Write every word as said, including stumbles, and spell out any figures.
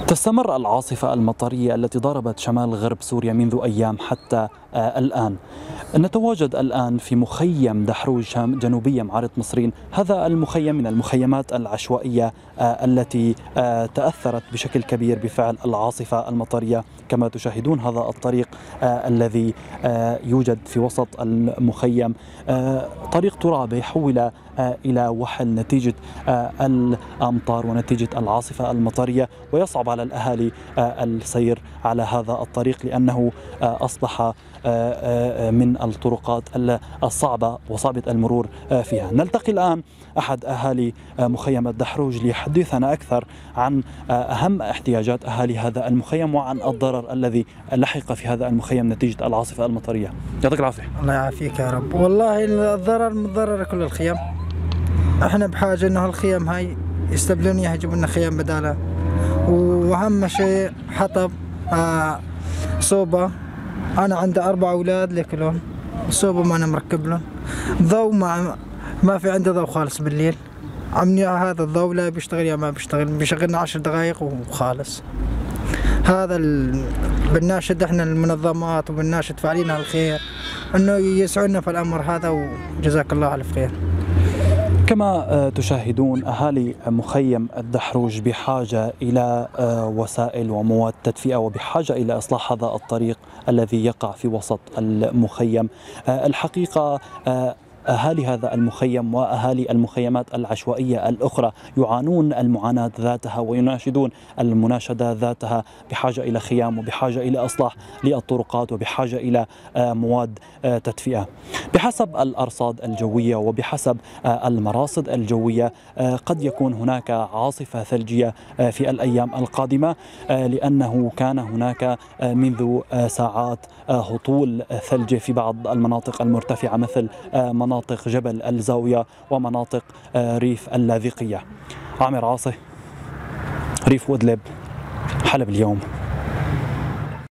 تستمر العاصفة المطرية التي ضربت شمال غرب سوريا منذ أيام حتى آه الآن. نتواجد الآن في مخيم دحروج جنوبية معارض مصرين. هذا المخيم من المخيمات العشوائية آه التي آه تأثرت بشكل كبير بفعل العاصفة المطرية. كما تشاهدون هذا الطريق آه الذي آه يوجد في وسط المخيم، آه طريق ترابي حول آه إلى وحل نتيجة آه الأمطار ونتيجة العاصفة المطرية، ويصعب على الأهالي آه السير على هذا الطريق لأنه آه أصبح آه من الطرقات الصعبة وصعبة المرور فيها. نلتقي الآن أحد أهالي مخيم الدحروج ليحدثنا أكثر عن أهم احتياجات أهالي هذا المخيم وعن الضرر الذي لحق في هذا المخيم نتيجة العاصفة المطرية. يعطيك العافية. الله يعافيك يا رب. والله الضرر من ضرر كل الخيام. احنا بحاجة انه الخيام هاي يستبدلون اياها، يجيبوا لنا خيام بدالها، واهم شيء حطب، آه صوبة. انا عندي اربع اولاد لكلهم صوبة ما انا مركب لهم ضوء، ما ما في عندي ضوء خالص بالليل. عمني هذا الضوء لا بيشتغل يا ما بيشتغل، بيشغلنا عشر دقائق وخالص. هذا ال... بناشد احنا المنظمات وبناشد فاعلين الخير انه يسعونا في الامر هذا، وجزاك الله الف خير. كما تشاهدون أهالي مخيم الدحروج بحاجة إلى وسائل ومواد تدفئة وبحاجة إلى إصلاح هذا الطريق الذي يقع في وسط المخيم. الحقيقة أهالي هذا المخيم وأهالي المخيمات العشوائية الأخرى يعانون المعاناة ذاتها ويناشدون المناشدة ذاتها بحاجة إلى خيام وبحاجة إلى إصلاح للطرقات وبحاجة إلى مواد تدفئة. بحسب الأرصاد الجوية وبحسب المراصد الجوية قد يكون هناك عاصفة ثلجية في الأيام القادمة، لأنه كان هناك منذ ساعات هطول ثلج في بعض المناطق المرتفعة مثل مناطق مناطق جبل الزاوية ومناطق ريف اللاذقية. عامر عاصي، ريف وإدلب، حلب اليوم.